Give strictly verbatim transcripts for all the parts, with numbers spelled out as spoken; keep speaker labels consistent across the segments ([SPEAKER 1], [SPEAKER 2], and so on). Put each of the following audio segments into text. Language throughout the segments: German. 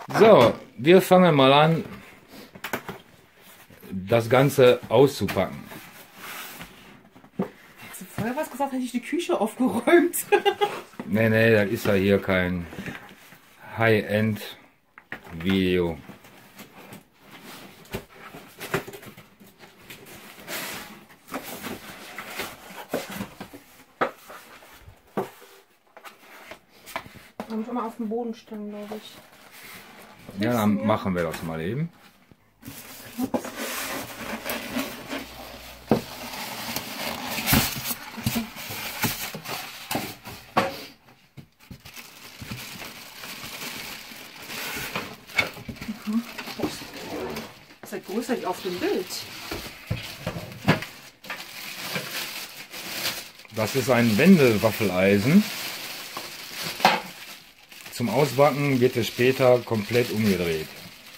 [SPEAKER 1] So, wir fangen mal an, das Ganze auszupacken.
[SPEAKER 2] Hättest du vorher was gesagt, hätte ich die Küche aufgeräumt.
[SPEAKER 1] Nee, nee, das ist ja hier kein High-End-Video.
[SPEAKER 2] Man muss immer auf den Boden stellen, glaube ich.
[SPEAKER 1] Ja, dann machen wir das mal eben.
[SPEAKER 2] Mhm. Das ist ja größer als auf dem Bild.
[SPEAKER 1] Das ist ein Wendelwaffeleisen. Zum Ausbacken wird es später komplett umgedreht.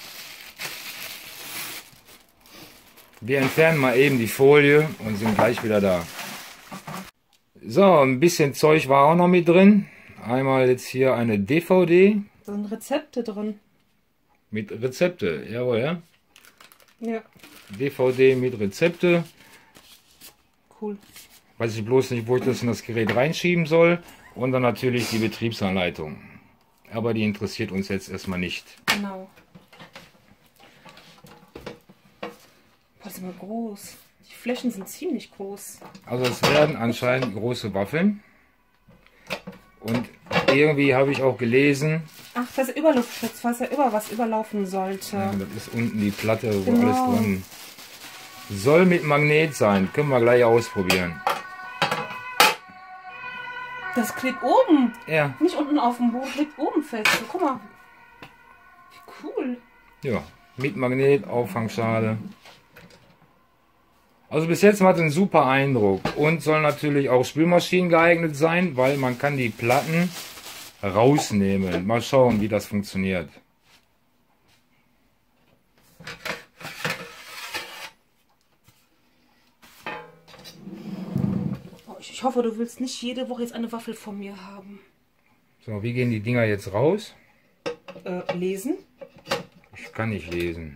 [SPEAKER 1] Wir entfernen mal eben die Folie und sind gleich wieder da. So, ein bisschen Zeug war auch noch mit drin. Einmal jetzt hier eine D V D.
[SPEAKER 2] Da sind Rezepte drin.
[SPEAKER 1] Mit Rezepte, jawohl, ja.
[SPEAKER 2] Ja.
[SPEAKER 1] D V D mit Rezepte.
[SPEAKER 2] Cool.
[SPEAKER 1] Weiß ich bloß nicht, wo ich das in das Gerät reinschieben soll. Und dann natürlich die Betriebsanleitung. Aber die interessiert uns jetzt erstmal nicht.
[SPEAKER 2] Genau. Das ist immer groß. Die Flächen sind ziemlich groß.
[SPEAKER 1] Also es werden anscheinend große Waffeln. Und irgendwie habe ich auch gelesen.
[SPEAKER 2] Ach, das ist Überluftschutz, was ja über was überlaufen sollte.
[SPEAKER 1] Ja, das ist unten die Platte, wo
[SPEAKER 2] Genau.
[SPEAKER 1] alles drin soll mit Magnet sein. Können wir gleich ausprobieren.
[SPEAKER 2] Das klebt oben.
[SPEAKER 1] Ja.
[SPEAKER 2] Nicht unten auf dem Boden, klebt oben fest. So, guck mal. Wie cool.
[SPEAKER 1] Ja, mit Magnet, Auffangschale. Also bis jetzt macht es einen super Eindruck und soll natürlich auch Spülmaschinen geeignet sein, weil man kann die Platten rausnehmen. Mal schauen, wie das funktioniert.
[SPEAKER 2] Ich hoffe, du willst nicht jede Woche jetzt eine Waffel von mir haben.
[SPEAKER 1] So, wie gehen die Dinger jetzt raus?
[SPEAKER 2] Äh, lesen?
[SPEAKER 1] Ich kann nicht lesen.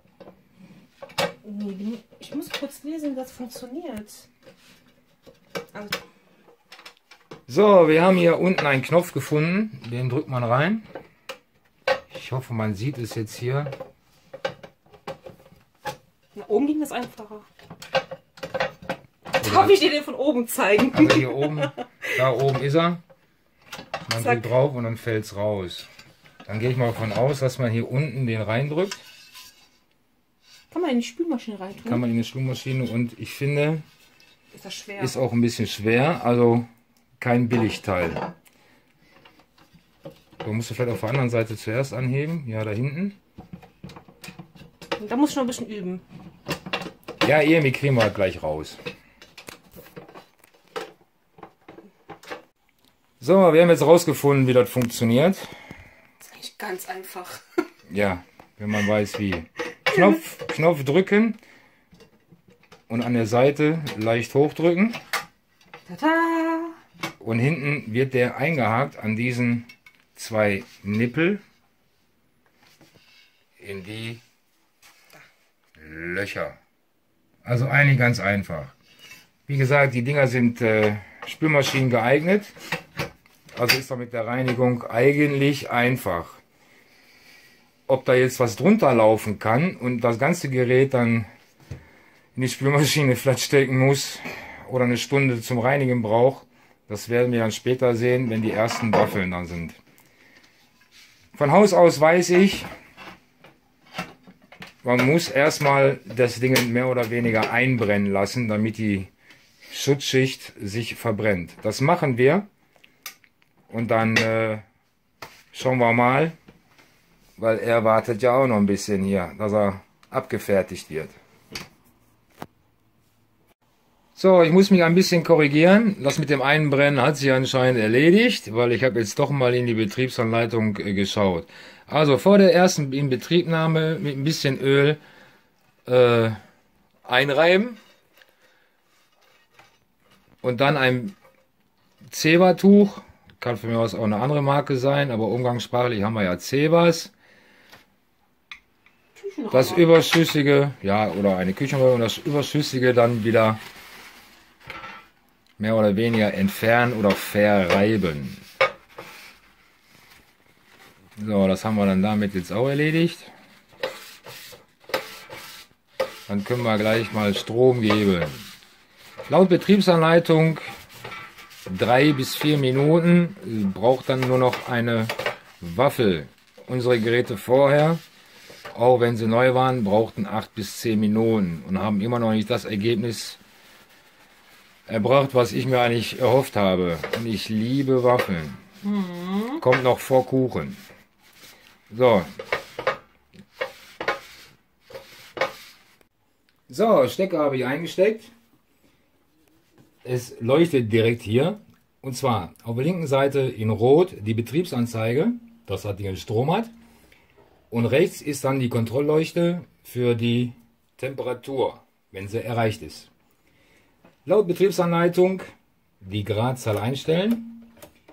[SPEAKER 2] Nee, ich muss kurz lesen, wie das funktioniert. Also.
[SPEAKER 1] So, wir haben hier unten einen Knopf gefunden. Den drückt man rein. Ich hoffe, man sieht es jetzt hier.
[SPEAKER 2] Na, oben ging das einfacher. Darf ich dir den von oben zeigen?
[SPEAKER 1] Also hier oben, da oben ist er. Man
[SPEAKER 2] Zack.
[SPEAKER 1] drückt drauf und dann fällt es raus. Dann gehe ich mal davon aus, dass man hier unten den reindrückt.
[SPEAKER 2] Kann man in die Spülmaschine reintun?
[SPEAKER 1] Kann man in die Spülmaschine und ich finde,
[SPEAKER 2] ist das schwer?
[SPEAKER 1] ist auch ein bisschen schwer, also kein Billigteil. So, musst du vielleicht auf der anderen Seite zuerst anheben. Ja, da hinten.
[SPEAKER 2] Da muss ich noch ein bisschen üben.
[SPEAKER 1] Ja, irgendwie kriegen wir gleich raus. So, wir haben jetzt rausgefunden, wie das funktioniert.
[SPEAKER 2] Das ist eigentlich ganz einfach.
[SPEAKER 1] Ja, wenn man weiß wie. Knopf, Knopf drücken und an der Seite leicht hochdrücken.
[SPEAKER 2] Tada!
[SPEAKER 1] Und hinten wird der eingehakt an diesen zwei Nippel in die Löcher. Also eigentlich ganz einfach. Wie gesagt, die Dinger sind äh, Spülmaschinen geeignet. Also ist doch mit der Reinigung eigentlich einfach. Ob da jetzt was drunter laufen kann und das ganze Gerät dann in die Spülmaschine vielleicht stecken muss oder eine Stunde zum Reinigen braucht, das werden wir dann später sehen, wenn die ersten Waffeln dann sind. Von Haus aus weiß ich, man muss erstmal das Ding mehr oder weniger einbrennen lassen, damit die Schutzschicht sich verbrennt. Das machen wir und dann äh, schauen wir mal, weil er wartet ja auch noch ein bisschen hier, dass er abgefertigt wird. So, ich muss mich ein bisschen korrigieren. Das mit dem Einbrennen hat sich anscheinend erledigt, weil ich habe jetzt doch mal in die Betriebsanleitung äh, geschaut. Also vor der ersten Inbetriebnahme mit ein bisschen Öl äh, einreiben und dann ein Zewa-Tuch, kann von mir aus auch eine andere Marke sein, aber umgangssprachlich haben wir ja Zewas,
[SPEAKER 2] Küchenrolle.
[SPEAKER 1] Das Überschüssige, ja, oder eine Küchenrolle und das Überschüssige dann wieder mehr oder weniger entfernen oder verreiben. So, das haben wir dann damit jetzt auch erledigt. Dann können wir gleich mal Strom geben. Laut Betriebsanleitung drei bis vier Minuten, braucht dann nur noch eine Waffel. Unsere Geräte vorher, auch wenn sie neu waren, brauchten acht bis zehn Minuten und haben immer noch nicht das Ergebnis erbracht, was ich mir eigentlich erhofft habe. Und ich liebe Waffeln. Mhm. Kommt noch vor Kuchen. So. So, Stecker habe ich eingesteckt. Es leuchtet direkt hier. Und zwar auf der linken Seite in Rot die Betriebsanzeige, dass das Ding Strom hat. Und rechts ist dann die Kontrollleuchte für die Temperatur, wenn sie erreicht ist. Laut Betriebsanleitung die Gradzahl einstellen.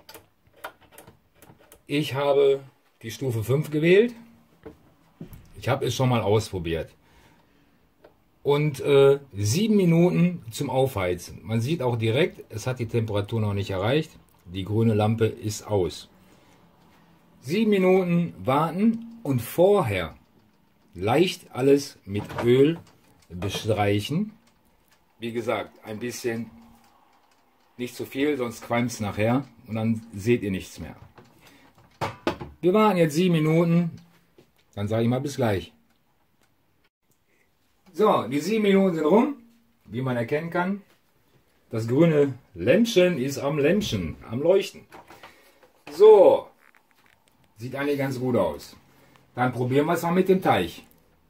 [SPEAKER 1] Ich habe die Stufe fünf gewählt. Ich habe es schon mal ausprobiert. Und äh, sieben Minuten zum Aufheizen. Man sieht auch direkt, es hat die Temperatur noch nicht erreicht. Die grüne Lampe ist aus. Sieben Minuten warten und vorher leicht alles mit Öl bestreichen. Wie gesagt, ein bisschen, nicht zu viel, sonst qualmt es nachher und dann seht ihr nichts mehr. Wir warten jetzt sieben Minuten, dann sage ich mal bis gleich. So, die sieben Minuten sind rum, wie man erkennen kann. Das grüne Lämpchen ist am Lämpchen, am Leuchten. So, sieht eigentlich ganz gut aus. Dann probieren wir es mal mit dem Teich.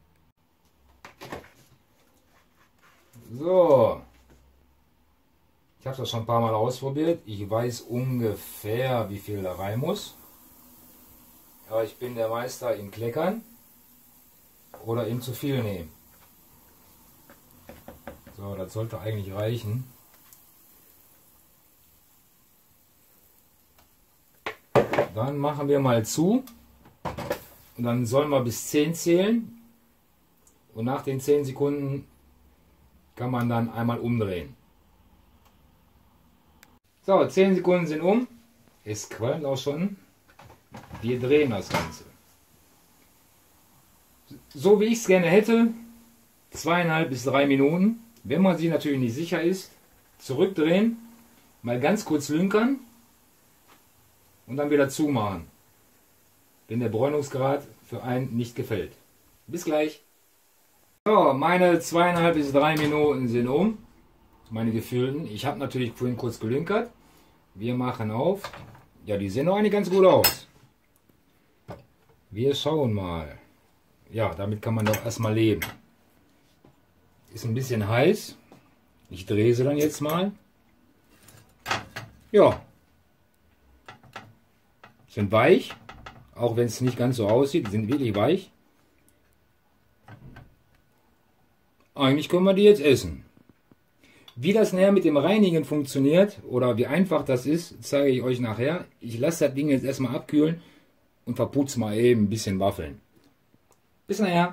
[SPEAKER 1] So, ich habe das schon ein paar Mal ausprobiert. Ich weiß ungefähr, wie viel da rein muss. Aber ich bin der Meister im Kleckern oder im zu viel nehmen. So, das sollte eigentlich reichen. Dann machen wir mal zu. Und dann sollen wir bis zehn zählen. Und nach den zehn Sekunden kann man dann einmal umdrehen. So, zehn Sekunden sind um. Es qualmt auch schon. Wir drehen das Ganze. So wie ich es gerne hätte. Zweieinhalb bis drei Minuten. Wenn man sich natürlich nicht sicher ist, zurückdrehen, mal ganz kurz lünkern und dann wieder zumachen, wenn der Bräunungsgrad für einen nicht gefällt. Bis gleich. So, meine zweieinhalb bis drei Minuten sind um, meine gefühlten. Ich habe natürlich vorhin kurz gelünkert. Wir machen auf. Ja, die sehen doch eigentlich ganz gut aus. Wir schauen mal. Ja, damit kann man doch erstmal leben. Ist ein bisschen heiß. Ich drehe sie dann jetzt mal. Ja. Sind weich. Auch wenn es nicht ganz so aussieht. Die sind wirklich weich. Eigentlich können wir die jetzt essen. Wie das näher mit dem Reinigen funktioniert oder wie einfach das ist, zeige ich euch nachher. Ich lasse das Ding jetzt erstmal abkühlen und verputze mal eben ein bisschen Waffeln. Bis nachher.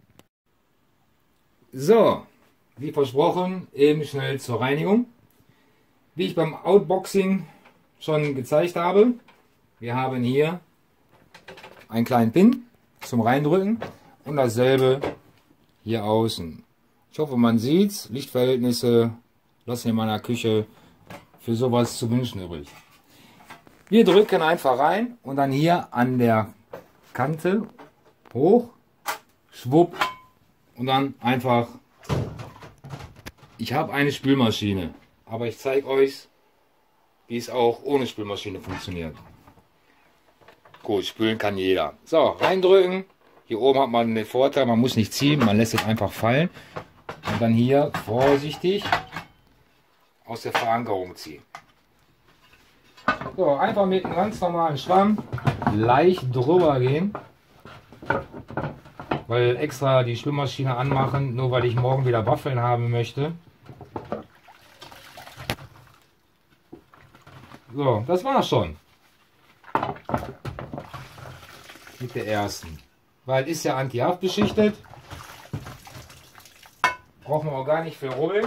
[SPEAKER 1] So, wie versprochen, eben schnell zur Reinigung. Wie ich beim Outboxing schon gezeigt habe, wir haben hier einen kleinen Pin zum Reindrücken und dasselbe hier außen. Ich hoffe, man sieht, Lichtverhältnisse lassen in meiner Küche für sowas zu wünschen übrig. Wir drücken einfach rein und dann hier an der Kante hoch, schwupp und dann einfach. Ich habe eine Spülmaschine, aber ich zeige euch, wie es auch ohne Spülmaschine funktioniert. Gut, spülen kann jeder. So, reindrücken. Hier oben hat man den Vorteil, man muss nicht ziehen, man lässt es einfach fallen. Und dann hier vorsichtig aus der Verankerung ziehen. So, einfach mit einem ganz normalen Schwamm leicht drüber gehen. Weil extra die Spülmaschine anmachen, nur weil ich morgen wieder Waffeln haben möchte. So, das war's schon. Mit der ersten. Weil ist ja anti-haft beschichtet. Brauchen wir auch gar nicht viel rubbeln.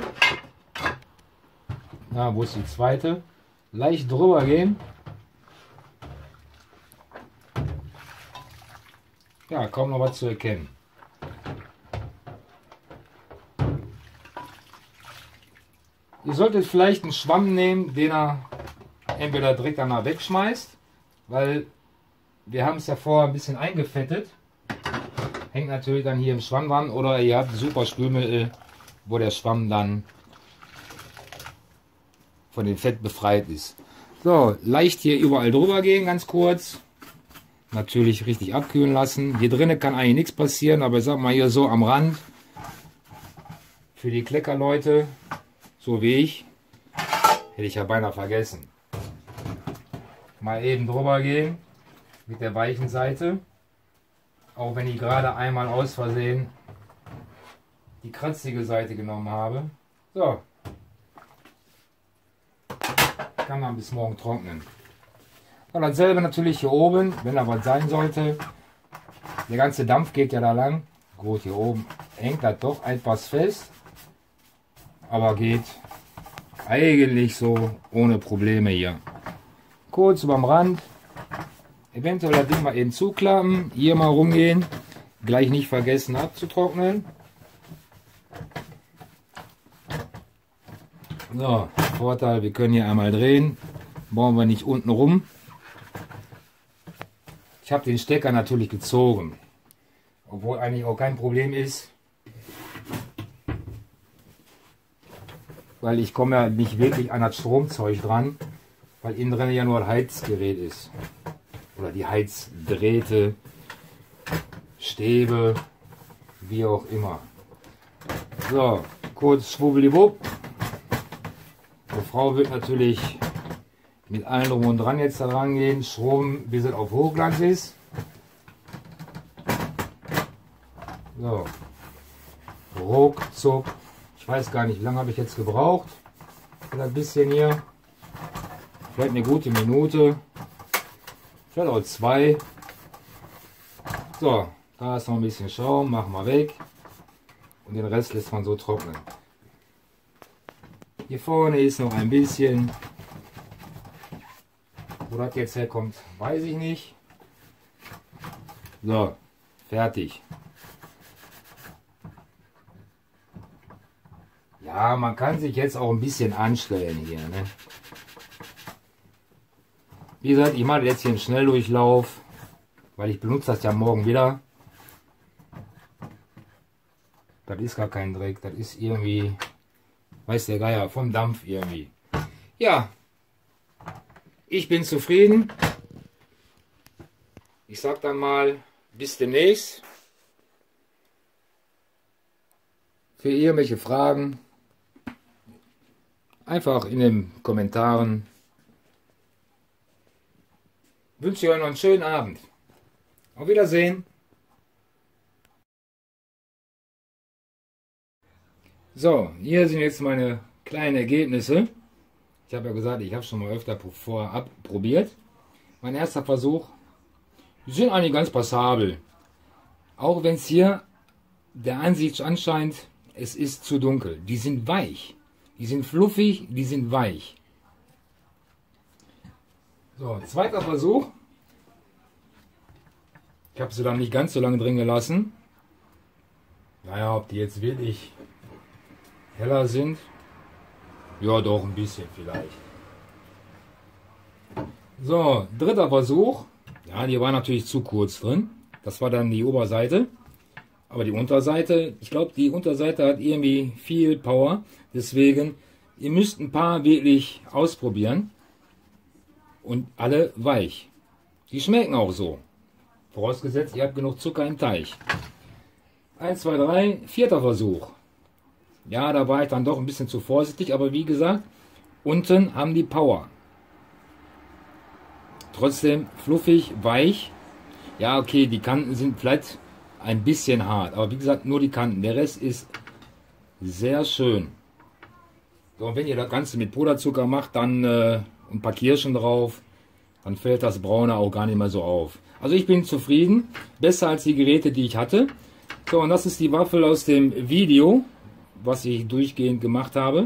[SPEAKER 1] Na, wo ist die zweite? Leicht drüber gehen. Ja, kaum noch was zu erkennen. Ihr solltet vielleicht einen Schwamm nehmen, den er entweder direkt danach wegschmeißt, weil wir haben es ja vorher ein bisschen eingefettet. Hängt natürlich dann hier im Schwamm dran, oder ihr habt super Spülmittel, wo der Schwamm dann von dem Fett befreit ist. So, leicht hier überall drüber gehen, ganz kurz. Natürlich richtig abkühlen lassen. Hier drinnen kann eigentlich nichts passieren, aber ich sag mal hier so am Rand. Für die Kleckerleute, so wie ich, hätte ich ja beinahe vergessen. Mal eben drüber gehen mit der weichen Seite. Auch wenn ich gerade einmal aus Versehen die kratzige Seite genommen habe. So. Kann man bis morgen trocknen. Und dasselbe natürlich hier oben, wenn da was sein sollte. Der ganze Dampf geht ja da lang. Gut, hier oben hängt das doch etwas fest. Aber geht eigentlich so ohne Probleme hier. Kurz überm Rand. Eventuell das Ding mal eben zuklappen. Hier mal rumgehen. Gleich nicht vergessen abzutrocknen. So, Vorteil, wir können hier einmal drehen. Brauchen wir nicht unten rum. Ich habe den Stecker natürlich gezogen. Obwohl eigentlich auch kein Problem ist. Weil ich komme ja nicht wirklich an das Stromzeug dran. Weil innen drin ja nur ein Heizgerät ist. Oder die Heizdrähte, Stäbe, wie auch immer. So, kurz schwubbeliwupp. Die Frau wird natürlich mit allen drum und dran jetzt da rangehen, schrubben, bis es auf Hochglanz ist. So, ruckzuck. Ich weiß gar nicht, wie lange habe ich jetzt gebraucht für das bisschen hier. Vielleicht eine gute Minute, vielleicht auch zwei. So, da ist noch ein bisschen Schaum, machen wir weg und den Rest lässt man so trocknen. Hier vorne ist noch ein bisschen. Wo das jetzt herkommt, weiß ich nicht. So, fertig. Ja, man kann sich jetzt auch ein bisschen anstellen hier. Ne? Wie gesagt, ich mache jetzt hier einen Schnelldurchlauf, weil ich benutze das ja morgen wieder. Das ist gar kein Dreck, das ist irgendwie, weiß der Geier, vom Dampf irgendwie. Ja, ich bin zufrieden. Ich sag dann mal, bis demnächst. Für irgendwelche Fragen einfach in den Kommentaren. Ich wünsche euch noch einen schönen Abend. Auf Wiedersehen. So, hier sind jetzt meine kleinen Ergebnisse. Ich habe ja gesagt, ich habe schon mal öfter vorab probiert. Mein erster Versuch. Die sind eigentlich ganz passabel. Auch wenn es hier der Ansicht anscheint, es ist zu dunkel. Die sind weich. Die sind fluffig, die sind weich. So, zweiter Versuch. Ich habe sie dann nicht ganz so lange drin gelassen. Naja, ob die jetzt wirklich heller sind. Ja, doch ein bisschen vielleicht. So, dritter Versuch. Ja, die war natürlich zu kurz drin. Das war dann die Oberseite. Aber die Unterseite, ich glaube, die Unterseite hat irgendwie viel Power. Deswegen, ihr müsst ein paar wirklich ausprobieren. Und alle weich. Die schmecken auch so. Vorausgesetzt, ihr habt genug Zucker im Teig. eins, zwei, drei, vierter Versuch. Ja, da war ich dann doch ein bisschen zu vorsichtig, aber wie gesagt, unten haben die Power. Trotzdem fluffig, weich. Ja, okay, die Kanten sind vielleicht ein bisschen hart, aber wie gesagt, nur die Kanten. Der Rest ist sehr schön. So, und wenn ihr das Ganze mit Puderzucker macht, dann äh, ein paar Kirschen drauf, dann fällt das Braune auch gar nicht mehr so auf. Also ich bin zufrieden, besser als die Geräte, die ich hatte. So, und das ist die Waffel aus dem Video, was ich durchgehend gemacht habe.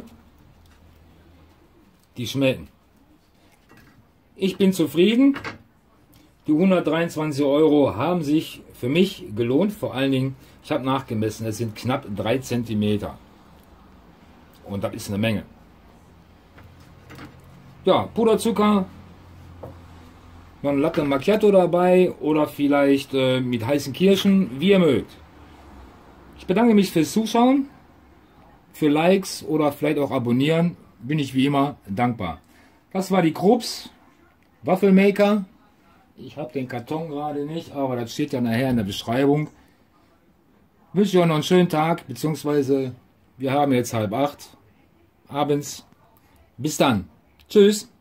[SPEAKER 1] Die schmecken. Ich bin zufrieden. Die hundertdreiundzwanzig Euro haben sich für mich gelohnt. Vor allen Dingen, ich habe nachgemessen, es sind knapp drei Zentimeter. Und das ist eine Menge. Ja, Puderzucker, noch ein Latte Macchiato dabei oder vielleicht äh, mit heißen Kirschen, wie ihr mögt. Ich bedanke mich fürs Zuschauen, für Likes oder vielleicht auch Abonnieren, bin ich wie immer dankbar. Das war die Krups Waffelmaker. Ich habe den Karton gerade nicht, aber das steht ja nachher in der Beschreibung. Ich wünsche euch noch einen schönen Tag, beziehungsweise wir haben jetzt halb acht abends. Bis dann. Tschüss.